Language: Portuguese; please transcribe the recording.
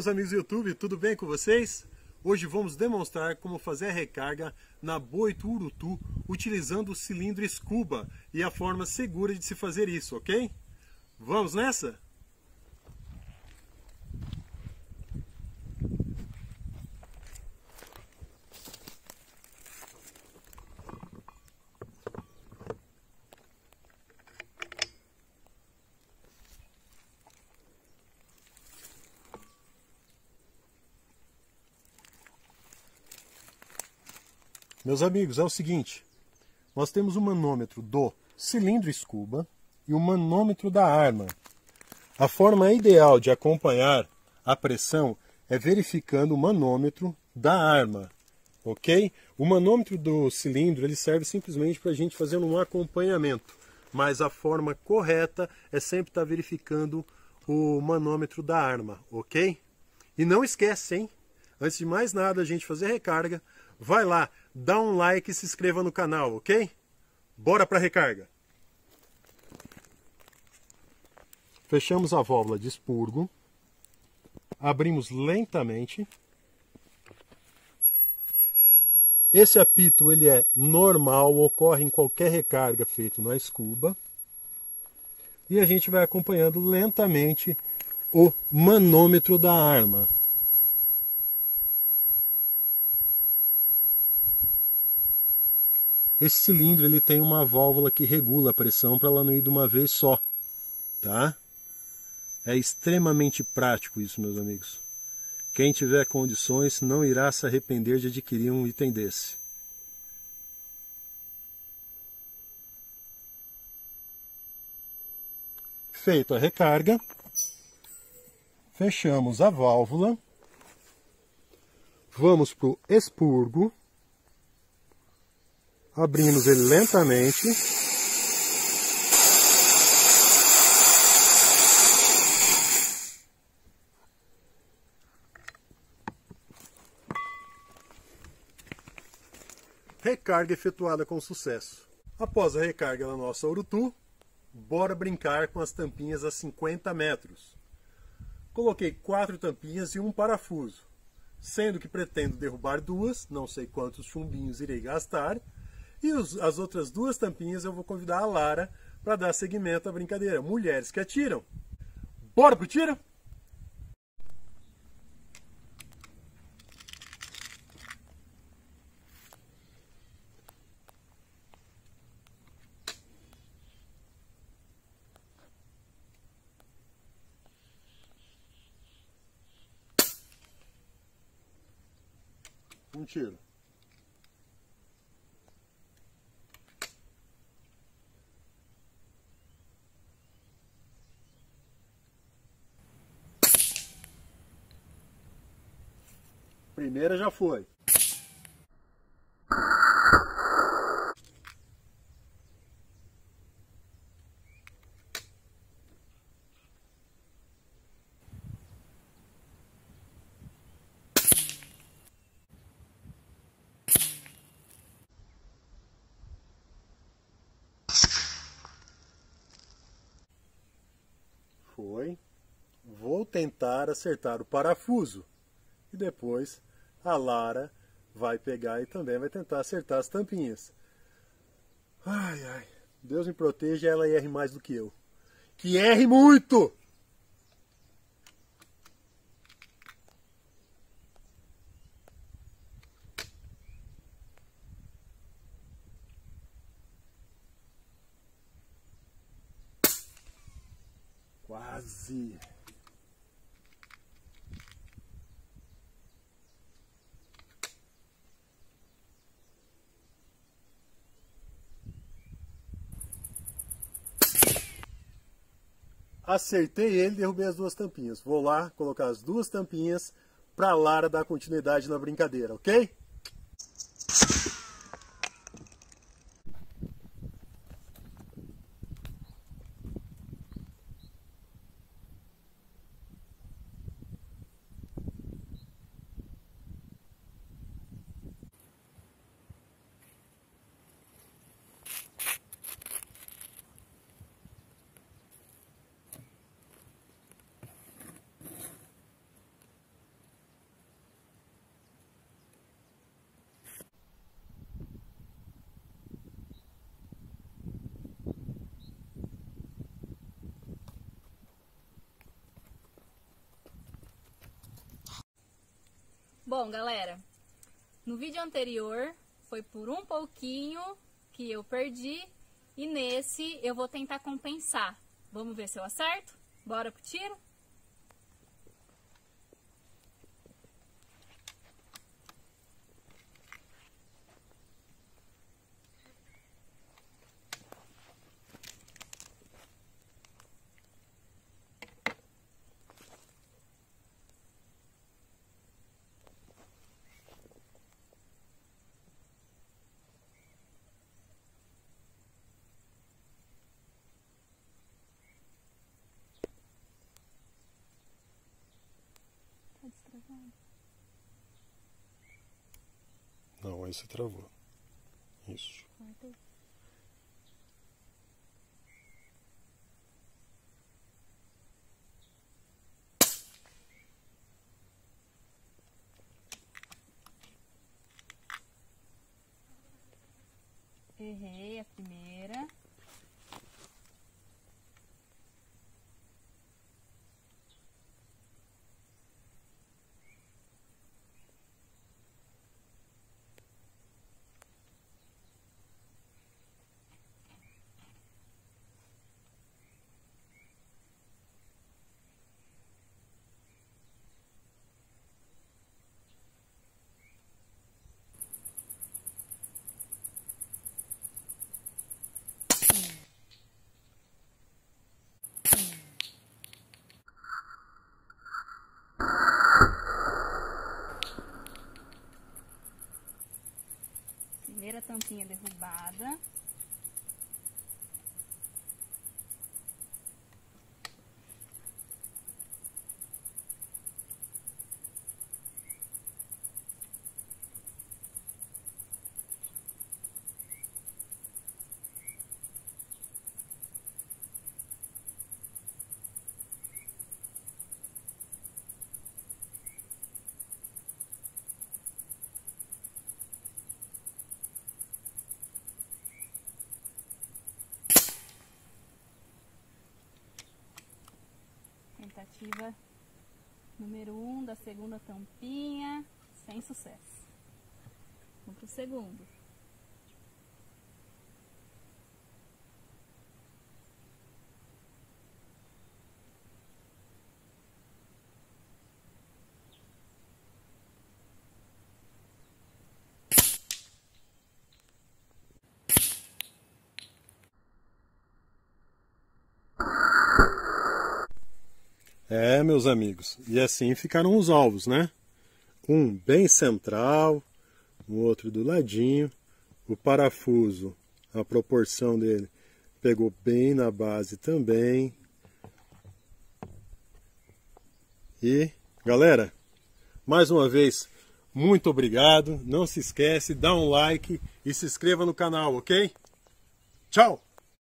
meus amigos do YouTube, tudo bem com vocês? Hoje vamos demonstrar como fazer a recarga na Boito Urutu utilizando o cilindro Scuba e a forma segura de se fazer isso, ok? Vamos nessa? Meus amigos, é o seguinte, nós temos o manômetro do cilindro Scuba e o manômetro da arma. A forma ideal de acompanhar a pressão é verificando o manômetro da arma, ok? O manômetro do cilindro ele serve simplesmente para a gente fazer um acompanhamento, mas a forma correta é sempre estar verificando o manômetro da arma, ok? E não esquece, hein? Antes de mais nada, a gente fazer a recarga, vai lá, dá um like e se inscreva no canal, ok? Bora para a recarga! Fechamos a válvula de expurgo, abrimos lentamente. Esse apito ele é normal, ocorre em qualquer recarga feita na Scuba. E a gente vai acompanhando lentamente o manômetro da arma. Esse cilindro ele tem uma válvula que regula a pressão para ela não ir de uma vez só, tá? É extremamente prático isso, meus amigos. Quem tiver condições não irá se arrepender de adquirir um item desse. Feito a recarga, fechamos a válvula, vamos para o expurgo. Abrimos ele lentamente. Recarga efetuada com sucesso. Após a recarga da nossa Urutu, bora brincar com as tampinhas a 50 metros. Coloquei 4 tampinhas e um parafuso, sendo que pretendo derrubar 2, não sei quantos chumbinhos irei gastar. E as outras 2 tampinhas eu vou convidar a Lara para dar seguimento à brincadeira. Mulheres que atiram. Bora pro tiro? Um tiro. Primeira já foi. Foi. Vou tentar acertar o parafuso. E depois a Lara vai pegar e também vai tentar acertar as tampinhas. Ai, ai. Deus me proteja e ela erre mais do que eu. Que erre muito! Quase! Acertei ele e derrubei as 2 tampinhas. Vou lá colocar as 2 tampinhas para a Lara dar continuidade na brincadeira, ok? Bom, galera, no vídeo anterior foi por um pouquinho que eu perdi e nesse eu vou tentar compensar. Vamos ver se eu acerto? Bora pro tiro? Tá destravado? Não, aí você travou. Isso. Corta aí. Errei a primeira. Primeira tampinha derrubada. Tentativa número 1 da segunda tampinha, sem sucesso. Vamos pro segundo. É, meus amigos, e assim ficaram os alvos, né? Um bem central, o outro do ladinho. O parafuso, a proporção dele pegou bem na base também. E, galera, mais uma vez, muito obrigado. Não se esquece, dá um like e se inscreva no canal, ok? Tchau!